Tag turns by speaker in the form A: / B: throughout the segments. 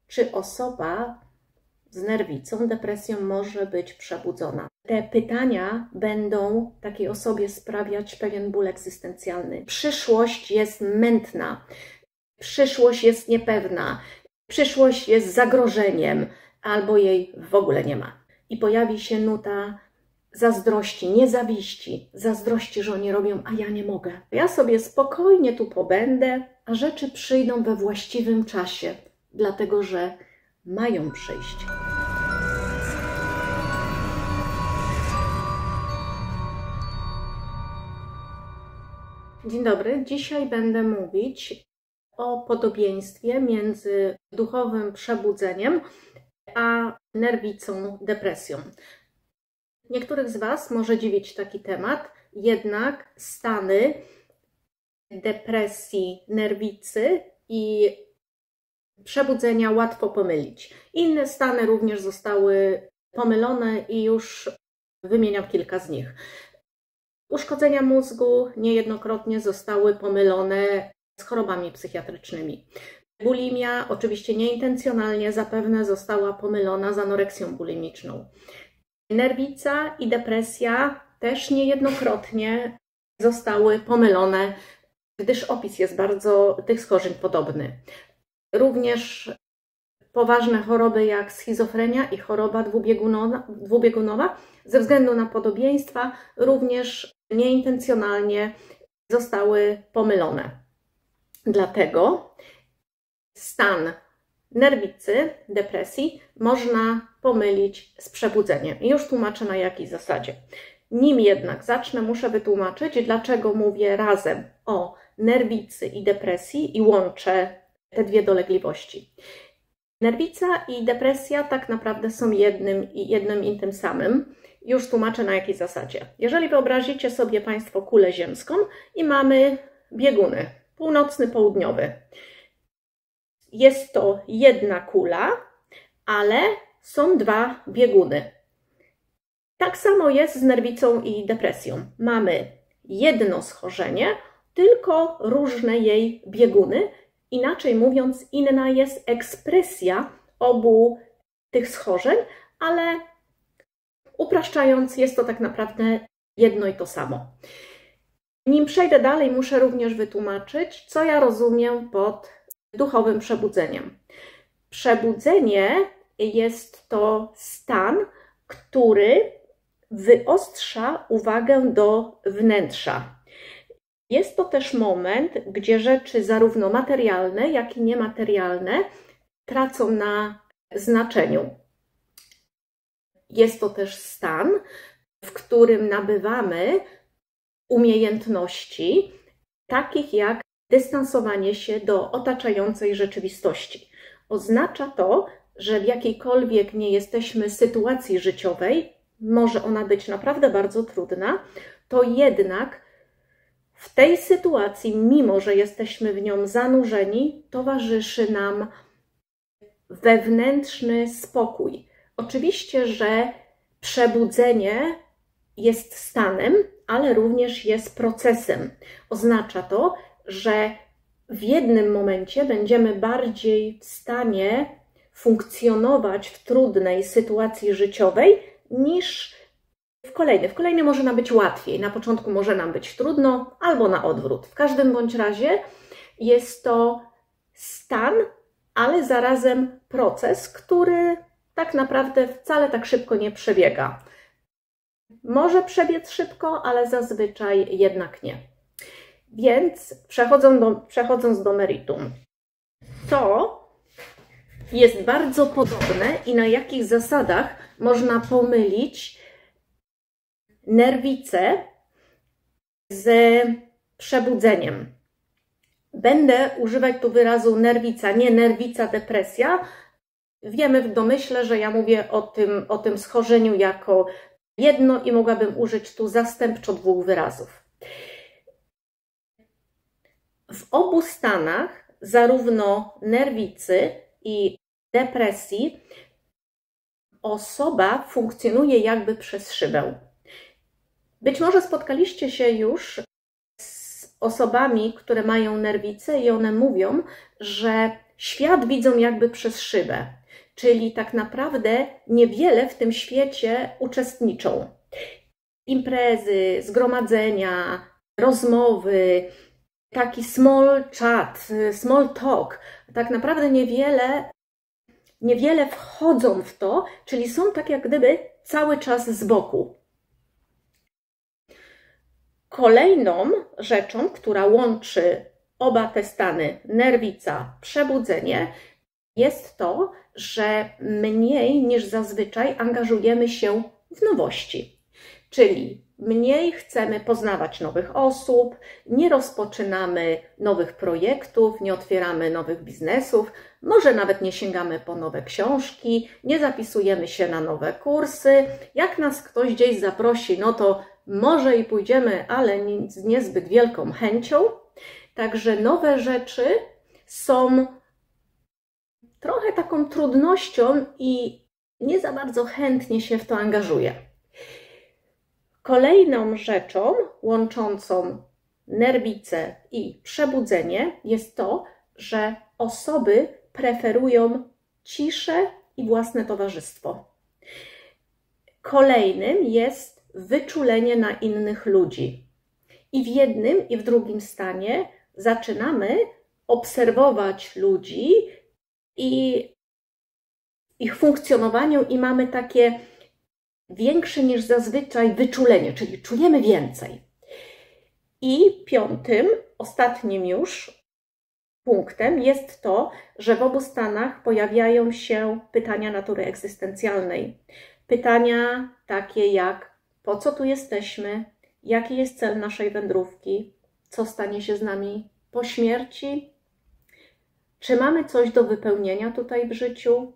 A: czy osoba z nerwicą, depresją może być przebudzona. Te pytania będą takiej osobie sprawiać pewien ból egzystencjalny. Przyszłość jest mętna, przyszłość jest niepewna, przyszłość jest zagrożeniem, albo jej w ogóle nie ma. I pojawi się nuta zazdrości, nie zawiści, zazdrości, że oni robią, a ja nie mogę. Ja sobie spokojnie tu pobędę, a rzeczy przyjdą we właściwym czasie, dlatego że mają przyjść. Dzień dobry. Dzisiaj będę mówić o podobieństwie między duchowym przebudzeniem a nerwicą, depresją. Niektórych z Was może dziwić taki temat, jednak stany depresji, nerwicy i przebudzenia łatwo pomylić. Inne stany również zostały pomylone i już wymieniam kilka z nich. Uszkodzenia mózgu niejednokrotnie zostały pomylone z chorobami psychiatrycznymi. Bulimia, oczywiście nieintencjonalnie, zapewne została pomylona z anoreksją bulimiczną. Nerwica i depresja też niejednokrotnie zostały pomylone, gdyż opis jest bardzo tych schorzeń podobny. Również poważne choroby jak schizofrenia i choroba dwubiegunowa ze względu na podobieństwa również nieintencjonalnie zostały pomylone. Dlatego stan nerwicy, depresji można pomylić z przebudzeniem. I już tłumaczę na jakiej zasadzie. Nim jednak zacznę, muszę wytłumaczyć, dlaczego mówię razem o nerwicy i depresji i łączę te dwie dolegliwości. Nerwica i depresja tak naprawdę są jednym i tym samym. Już tłumaczę na jakiej zasadzie. Jeżeli wyobrazicie sobie Państwo kulę ziemską i mamy bieguny, północny, południowy. Jest to jedna kula, ale są dwa bieguny. Tak samo jest z nerwicą i depresją. Mamy jedno schorzenie, tylko różne jej bieguny. Inaczej mówiąc, inna jest ekspresja obu tych schorzeń, ale upraszczając, jest to tak naprawdę jedno i to samo. Nim przejdę dalej, muszę również wytłumaczyć, co ja rozumiem pod duchowym przebudzeniem. Przebudzenie jest to stan, który wyostrza uwagę do wnętrza. Jest to też moment, gdzie rzeczy zarówno materialne, jak i niematerialne tracą na znaczeniu. Jest to też stan, w którym nabywamy umiejętności, takich jak dystansowanie się do otaczającej rzeczywistości. Oznacza to, że w jakiejkolwiek nie jesteśmy sytuacji życiowej, może ona być naprawdę bardzo trudna, to jednak w tej sytuacji, mimo że jesteśmy w nią zanurzeni, towarzyszy nam wewnętrzny spokój. Oczywiście, że przebudzenie jest stanem, ale również jest procesem. Oznacza to, że w jednym momencie będziemy bardziej w stanie funkcjonować w trudnej sytuacji życiowej niż w kolejnej. W kolejnej może nam być łatwiej, na początku może nam być trudno, albo na odwrót. W każdym bądź razie jest to stan, ale zarazem proces, który tak naprawdę wcale tak szybko nie przebiega. Może przebiec szybko, ale zazwyczaj jednak nie. Więc przechodząc do meritum, to jest bardzo podobne i na jakich zasadach można pomylić nerwicę z przebudzeniem. Będę używać tu wyrazu nerwica, nie nerwica, depresja. Wiemy w domyśle, że ja mówię o tym schorzeniu jako jedno i mogłabym użyć tu zastępczo dwóch wyrazów. W obu stanach, zarówno nerwicy i depresji, osoba funkcjonuje jakby przez szybę. Być może spotkaliście się już z osobami, które mają nerwicę i one mówią, że świat widzą jakby przez szybę, czyli tak naprawdę niewiele w tym świecie uczestniczą. Imprezy, zgromadzenia, rozmowy, taki small chat, small talk, tak naprawdę niewiele wchodzą w to, czyli są tak jak gdyby cały czas z boku. Kolejną rzeczą, która łączy oba te stany, nerwica, przebudzenie, jest to, że mniej niż zazwyczaj angażujemy się w nowości. Czyli mniej chcemy poznawać nowych osób, nie rozpoczynamy nowych projektów, nie otwieramy nowych biznesów, może nawet nie sięgamy po nowe książki, nie zapisujemy się na nowe kursy. Jak nas ktoś gdzieś zaprosi, no to może i pójdziemy, ale z niezbyt wielką chęcią. Także nowe rzeczy są trochę taką trudnością i nie za bardzo chętnie się w to angażuje. Kolejną rzeczą łączącą nerwicę i przebudzenie jest to, że osoby preferują ciszę i własne towarzystwo. Kolejnym jest wyczulenie na innych ludzi. I w jednym, i w drugim stanie zaczynamy obserwować ludzi i ich funkcjonowaniu i mamy takie większe niż zazwyczaj wyczulenie, czyli czujemy więcej. I piątym, ostatnim już punktem jest to, że w obu stanach pojawiają się pytania natury egzystencjalnej. Pytania takie jak: po co tu jesteśmy? Jaki jest cel naszej wędrówki? Co stanie się z nami po śmierci? Czy mamy coś do wypełnienia tutaj w życiu?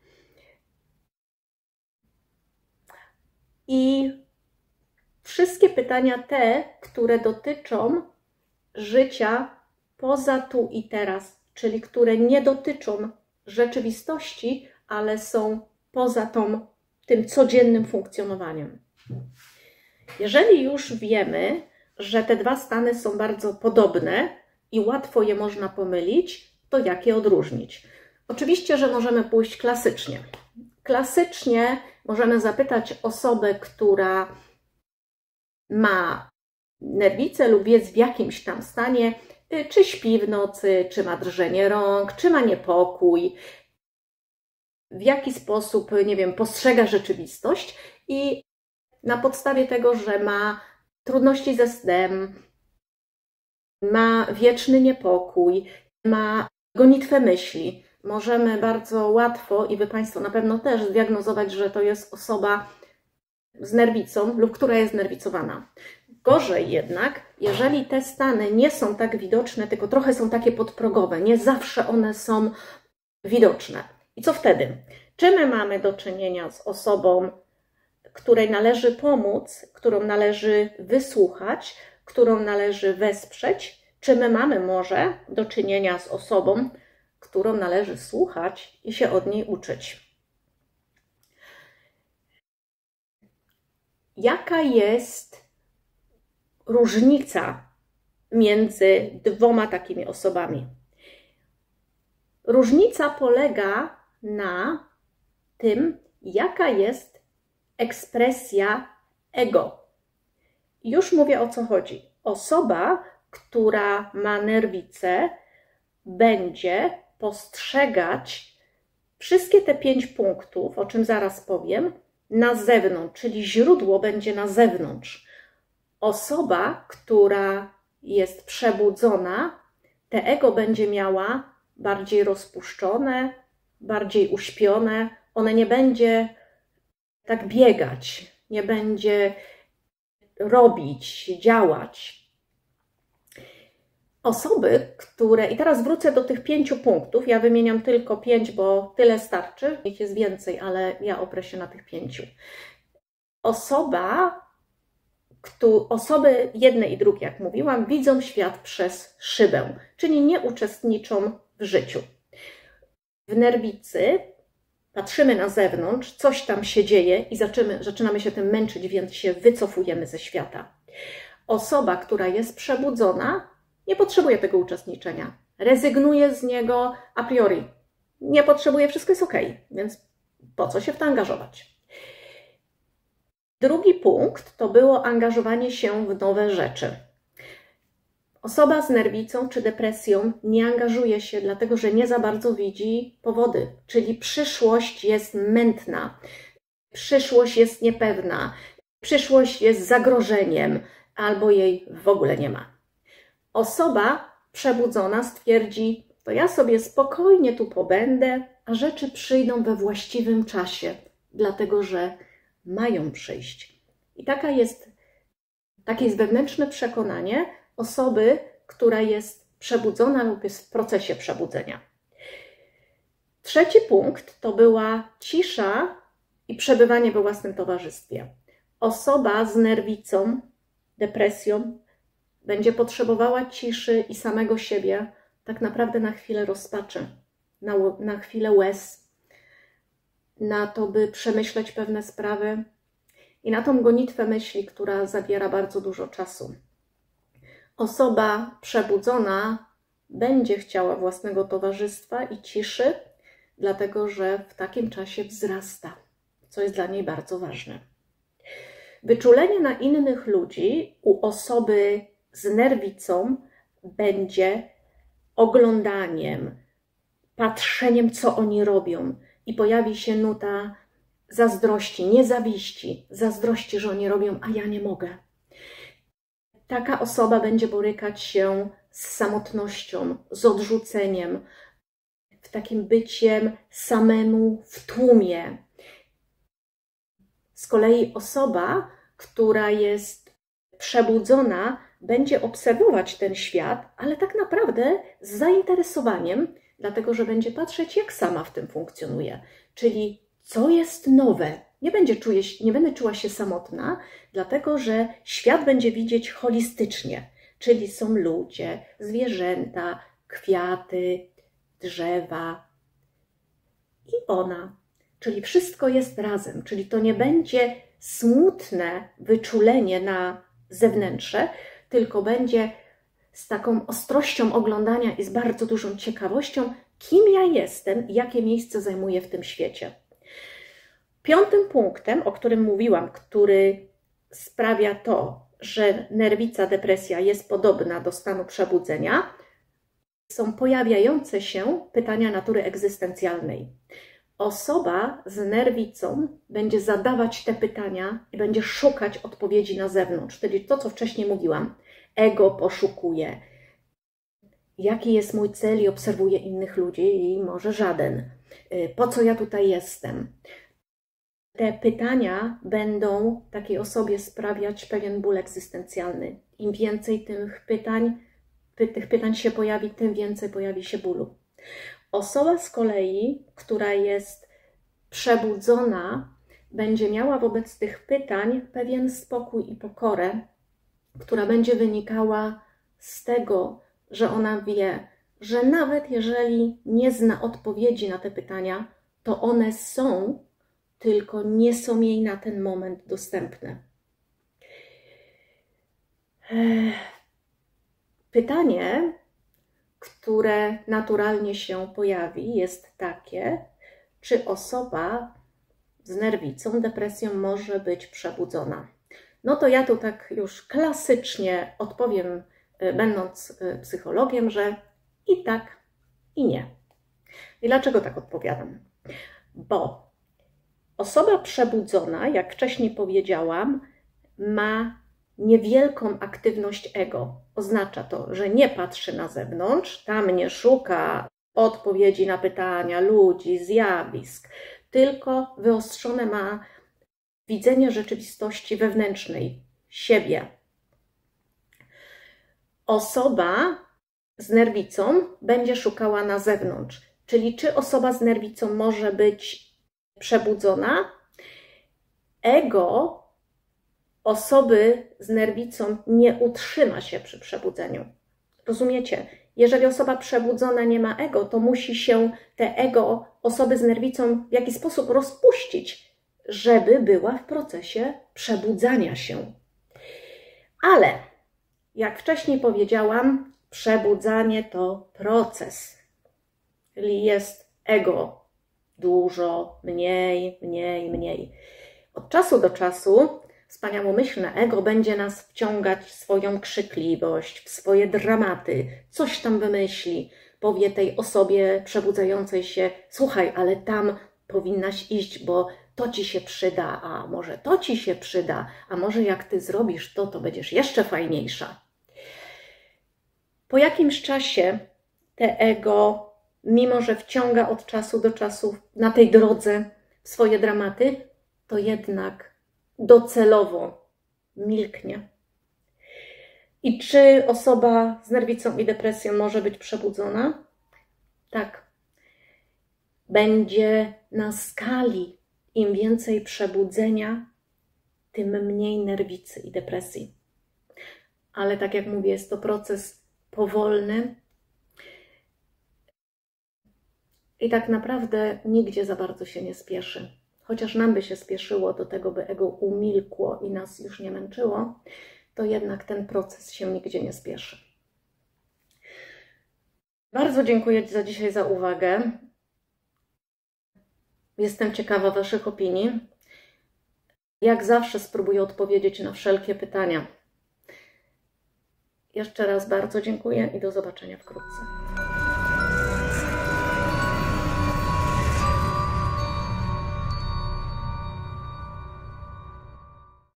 A: I wszystkie pytania te, które dotyczą życia poza tu i teraz, czyli które nie dotyczą rzeczywistości, ale są poza tym codziennym funkcjonowaniem. Jeżeli już wiemy, że te dwa stany są bardzo podobne i łatwo je można pomylić, to jak je odróżnić? Oczywiście, że możemy pójść klasycznie. Klasycznie możemy zapytać osobę, która ma nerwicę lub jest w jakimś tam stanie, czy śpi w nocy, czy ma drżenie rąk, czy ma niepokój, w jaki sposób, nie wiem, postrzega rzeczywistość i na podstawie tego, że ma trudności ze snem, ma wieczny niepokój, ma gonitwę myśli, możemy bardzo łatwo, i Wy Państwo na pewno też, zdiagnozować, że to jest osoba z nerwicą lub która jest nerwicowana. Gorzej jednak, jeżeli te stany nie są tak widoczne, tylko trochę są takie podprogowe, nie zawsze one są widoczne. I co wtedy? Czy my mamy do czynienia z osobą, której należy pomóc, którą należy wysłuchać, którą należy wesprzeć, czy my mamy może do czynienia z osobą, którą należy słuchać i się od niej uczyć? Jaka jest różnica między dwoma takimi osobami? Różnica polega na tym, jaka jest ekspresja ego. Już mówię, o co chodzi. Osoba, która ma nerwicę, będzie postrzegać wszystkie te 5 punktów, o czym zaraz powiem, na zewnątrz, czyli źródło będzie na zewnątrz. Osoba, która jest przebudzona, te ego będzie miała bardziej rozpuszczone, bardziej uśpione. One nie będzie tak biegać, nie będzie robić, działać. Osoby, które... I teraz wrócę do tych 5 punktów. Ja wymieniam tylko 5, bo tyle starczy. Ich jest więcej, ale ja oprę się na tych 5. Osoby jedne i drugie, jak mówiłam, widzą świat przez szybę, czyli nie uczestniczą w życiu. W nerwicy patrzymy na zewnątrz, coś tam się dzieje i zaczynamy się tym męczyć, więc się wycofujemy ze świata. Osoba, która jest przebudzona, nie potrzebuje tego uczestniczenia. rezygnuje z niego a priori. Nie potrzebuje, wszystko jest ok, więc po co się w to angażować? Drugi punkt to było angażowanie się w nowe rzeczy. Osoba z nerwicą czy depresją nie angażuje się, dlatego że nie za bardzo widzi powody, czyli przyszłość jest mętna, przyszłość jest niepewna, przyszłość jest zagrożeniem albo jej w ogóle nie ma. Osoba przebudzona stwierdzi, to ja sobie spokojnie tu pobędę, a rzeczy przyjdą we właściwym czasie, dlatego że mają przyjść. I takie jest wewnętrzne przekonanie osoby, która jest przebudzona lub jest w procesie przebudzenia. Trzeci punkt to była cisza i przebywanie we własnym towarzystwie. Osoba z nerwicą, depresją będzie potrzebowała ciszy i samego siebie tak naprawdę na chwilę rozpaczy, na chwilę łez, na to, by przemyśleć pewne sprawy i na tą gonitwę myśli, która zabiera bardzo dużo czasu. Osoba przebudzona będzie chciała własnego towarzystwa i ciszy, dlatego że w takim czasie wzrasta, co jest dla niej bardzo ważne. Wyczulenie na innych ludzi u osoby z nerwicą będzie oglądaniem, patrzeniem, co oni robią i pojawi się nuta zazdrości, nie zawiści, zazdrości, że oni robią, a ja nie mogę. Taka osoba będzie borykać się z samotnością, z odrzuceniem, w takim byciem samemu w tłumie. Z kolei osoba, która jest przebudzona, będzie obserwować ten świat, ale tak naprawdę z zainteresowaniem, dlatego że będzie patrzeć, jak sama w tym funkcjonuje, czyli co jest nowe. Nie będę czuła się samotna, dlatego że świat będzie widzieć holistycznie, czyli są ludzie, zwierzęta, kwiaty, drzewa i ona. Czyli wszystko jest razem, czyli to nie będzie smutne wyczulenie na zewnętrze, tylko będzie z taką ostrością oglądania i z bardzo dużą ciekawością, kim ja jestem i jakie miejsce zajmuję w tym świecie. Piątym punktem, o którym mówiłam, który sprawia to, że nerwica, depresja jest podobna do stanu przebudzenia, są pojawiające się pytania natury egzystencjalnej. Osoba z nerwicą będzie zadawać te pytania i będzie szukać odpowiedzi na zewnątrz, czyli to, co wcześniej mówiłam. Ego poszukuje. Jaki jest mój cel i obserwuję innych ludzi i może żaden. Po co ja tutaj jestem? Te pytania będą takiej osobie sprawiać pewien ból egzystencjalny. Im więcej tych pytań się pojawi, tym więcej pojawi się bólu. Osoba z kolei, która jest przebudzona, będzie miała wobec tych pytań pewien spokój i pokorę, która będzie wynikała z tego, że ona wie, że nawet jeżeli nie zna odpowiedzi na te pytania, to one są, tylko nie są jej na ten moment dostępne. Pytanie, które naturalnie się pojawi, jest takie, czy osoba z nerwicą, depresją może być przebudzona. No to ja tu tak już klasycznie odpowiem, będąc psychologiem, że i tak, i nie. I dlaczego tak odpowiadam? Bo osoba przebudzona, jak wcześniej powiedziałam, ma niewielką aktywność ego. Oznacza to, że nie patrzy na zewnątrz, tam nie szuka odpowiedzi na pytania ludzi, zjawisk, tylko wyostrzone ma widzenie rzeczywistości wewnętrznej, siebie. Osoba z nerwicą będzie szukała na zewnątrz, czyli czy osoba z nerwicą może być przebudzona? Ego osoby z nerwicą nie utrzyma się przy przebudzeniu. Rozumiecie? Jeżeli osoba przebudzona nie ma ego, to musi się te ego osoby z nerwicą w jakiś sposób rozpuścić, żeby była w procesie przebudzania się. Ale, jak wcześniej powiedziałam, Przebudzanie to proces, czyli jest ego dużo, mniej, mniej, mniej. Od czasu do czasu wspaniałomyślne ego będzie nas wciągać w swoją krzykliwość, w swoje dramaty, coś tam wymyśli, powie tej osobie przebudzającej się: słuchaj, ale tam powinnaś iść, bo to ci się przyda, a może to ci się przyda, a może jak ty zrobisz to, to będziesz jeszcze fajniejsza. Po jakimś czasie te ego, mimo że wciąga od czasu do czasu na tej drodze w swoje dramaty, to jednak docelowo milknie. I czy osoba z nerwicą i depresją może być przebudzona? Tak. Będzie na skali. Im więcej przebudzenia, tym mniej nerwicy i depresji. Ale tak jak mówię, jest to proces powolny i tak naprawdę nigdzie za bardzo się nie spieszy. Chociaż nam by się spieszyło do tego, by ego umilkło i nas już nie męczyło, to jednak ten proces się nigdzie nie spieszy. Bardzo dziękuję za dzisiaj za uwagę. Jestem ciekawa Waszych opinii. Jak zawsze spróbuję odpowiedzieć na wszelkie pytania. Jeszcze raz bardzo dziękuję i do zobaczenia wkrótce.